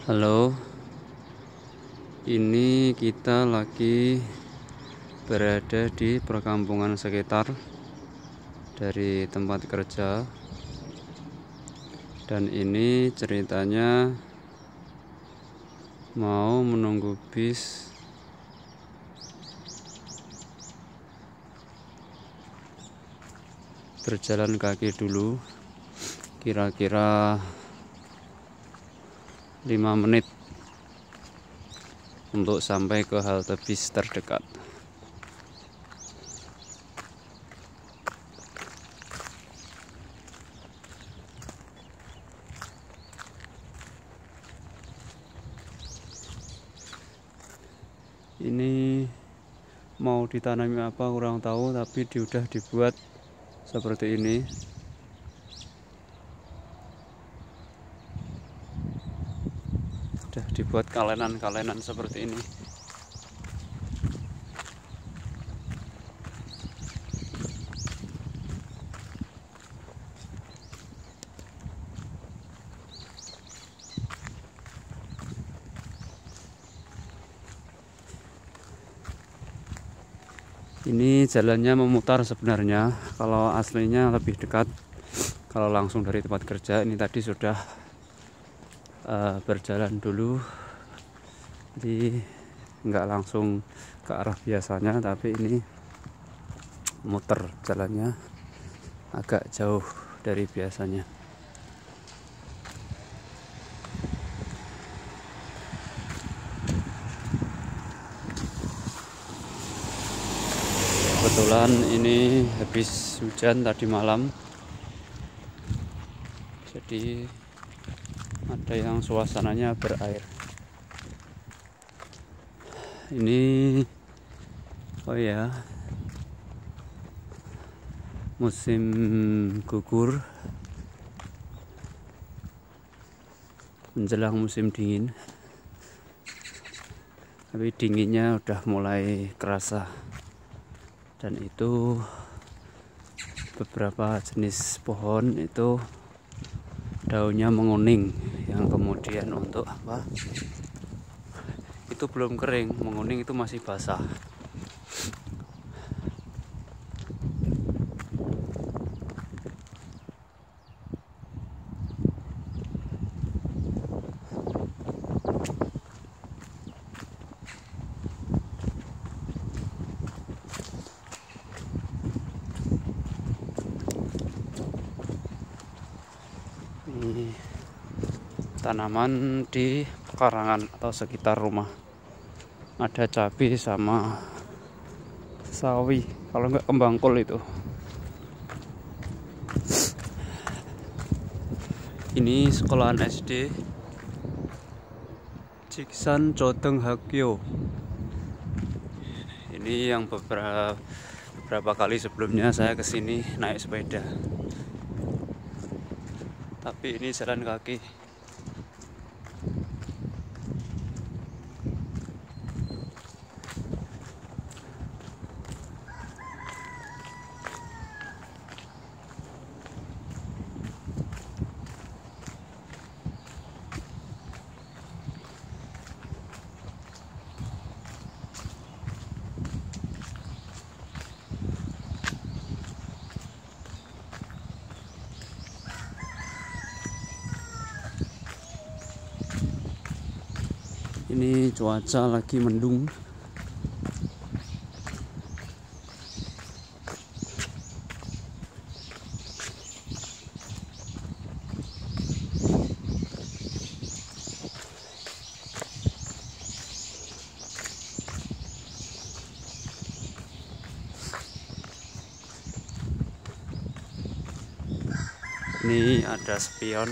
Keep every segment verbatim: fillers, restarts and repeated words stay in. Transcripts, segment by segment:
Halo, ini kita lagi berada di perkampungan sekitar dari tempat kerja, dan ini ceritanya mau menunggu bis berjalan kaki dulu, kira-kira lima menit untuk sampai ke halte bis terdekat. Ini mau ditanami apa kurang tahu, tapi sudah dibuat seperti ini. Sudah dibuat kalenan-kalenan seperti ini. Ini jalannya memutar sebenarnya, kalau aslinya lebih dekat. Kalau langsung dari tempat kerja, ini tadi sudah uh, berjalan dulu, jadi nggak langsung ke arah biasanya, tapi ini muter jalannya agak jauh dari biasanya. Kebetulan ini habis hujan tadi malam, jadi ada yang suasananya berair. Ini oh ya, musim gugur menjelang musim dingin, tapi dinginnya udah mulai kerasa. Dan itu beberapa jenis pohon itu daunnya menguning, yang kemudian untuk apa? Itu belum kering, menguning itu masih basah. Ini tanaman di pekarangan atau sekitar rumah. Ada cabai sama sawi, kalau enggak kembang kol itu. Ini sekolahan S D Jiksan Jodeng Hakyo. Ini yang beberapa beberapa kali sebelumnya saya kesini naik sepeda, tapi ini jalan kaki. Ini cuaca lagi mendung. Ini ada spion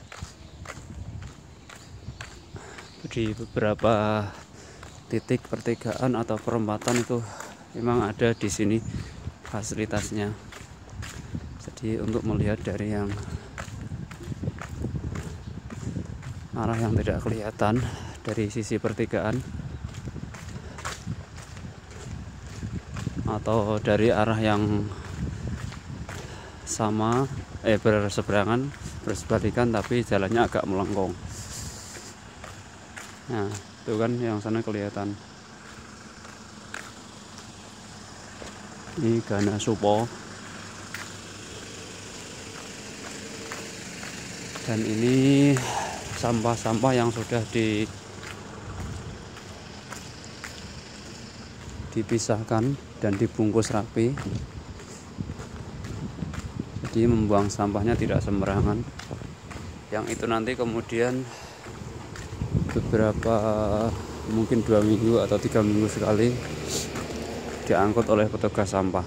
di beberapa titik pertigaan atau perempatan, itu memang ada di sini fasilitasnya. Jadi untuk melihat dari yang arah yang tidak kelihatan dari sisi pertigaan, atau dari arah yang sama eh berseberangan bersebalikan tapi jalannya agak melengkung. Nah, itu kan yang sana kelihatan. Ini Gana Supo. Dan ini sampah-sampah yang sudah di dipisahkan dan dibungkus rapi. Jadi membuang sampahnya tidak sembarangan. Yang itu nanti kemudian beberapa mungkin dua minggu atau tiga minggu sekali diangkut oleh petugas sampah.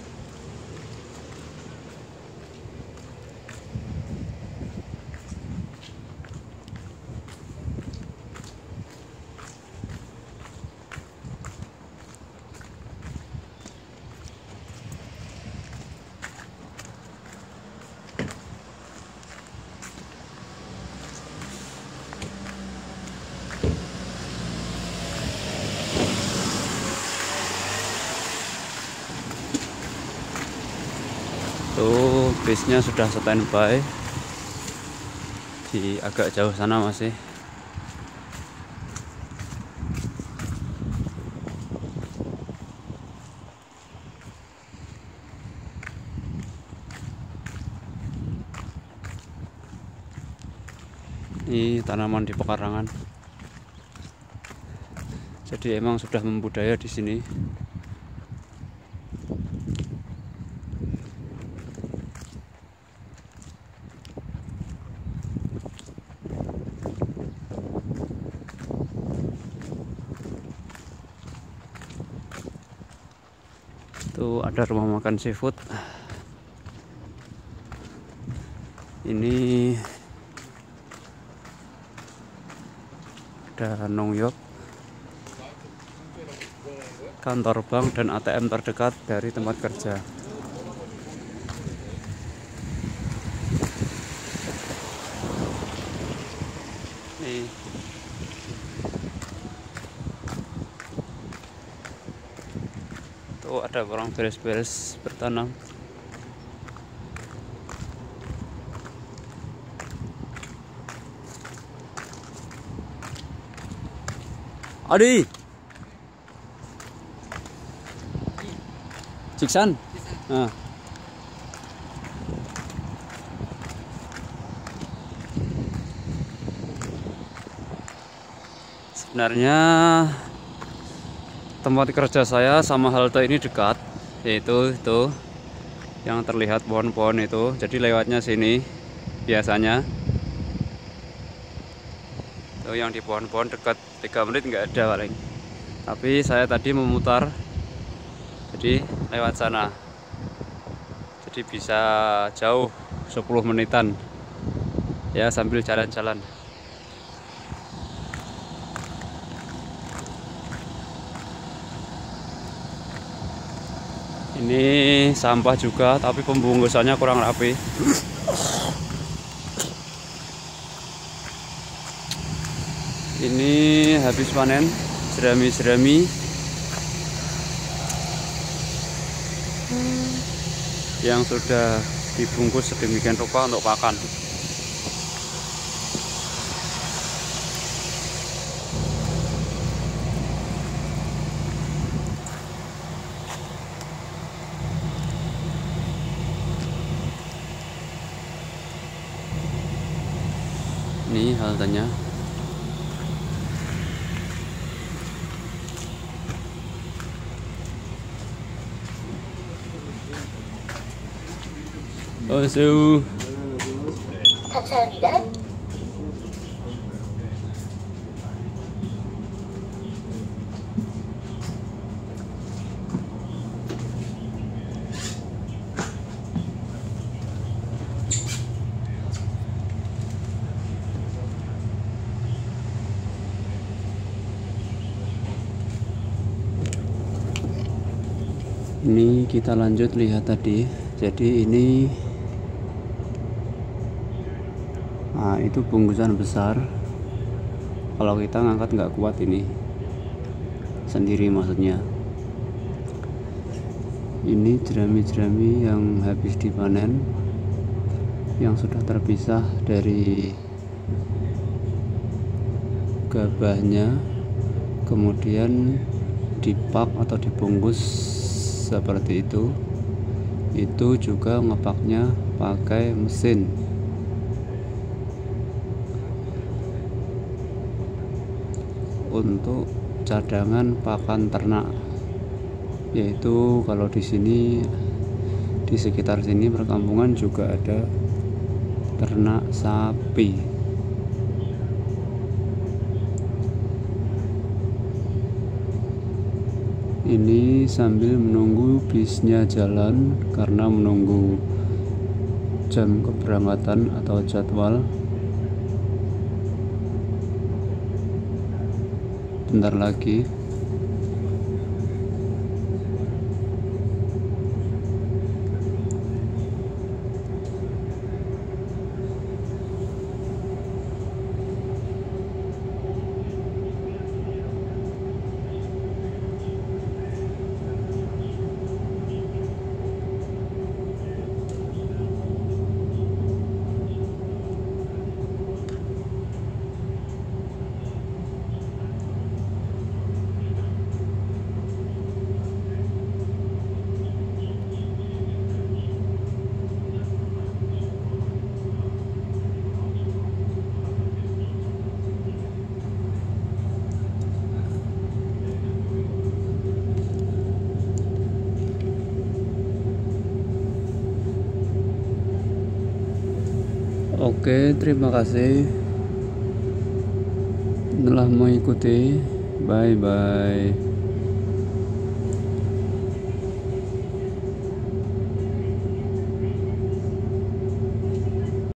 Tuh bisnya sudah standby di agak jauh sana masih. Ini tanaman di pekarangan. Jadi emang sudah membudaya di sini. Tuh ada rumah makan seafood. Ini ada Nongyok, kantor bank dan A T M terdekat dari tempat kerja. Nih. Tuh ada orang beres-beres bertanam. Adi Ciksan. Nah. Sebenarnya tempat kerja saya sama halte ini dekat, yaitu itu yang terlihat pohon-pohon itu. Jadi lewatnya sini biasanya. Tuh yang di pohon-pohon dekat, tiga menit nggak ada paling. Tapi saya tadi memutar, jadi lewat sana. Jadi bisa jauh sepuluh menitan ya sambil jalan-jalan. Ini sampah juga, tapi pembungkusannya kurang rapi. Ini habis panen jerami-jerami yang sudah dibungkus sedemikian rupa untuk pakan. Ini haltenya. Oh, so. Ini kita lanjut lihat tadi. Jadi ini, nah itu bungkusan besar. Kalau kita ngangkat nggak kuat ini sendiri maksudnya. Ini jerami-jerami yang habis dipanen, yang sudah terpisah dari gabahnya, kemudian dipak atau dibungkus seperti itu. Itu juga ngepaknya pakai mesin. Untuk cadangan pakan ternak, yaitu kalau di sini di sekitar sini perkampungan juga ada ternak sapi. Ini sambil menunggu bisnya jalan karena menunggu jam keberangkatan atau jadwal. Bentar lagi. Oke, terima kasih telah mengikuti. Bye bye.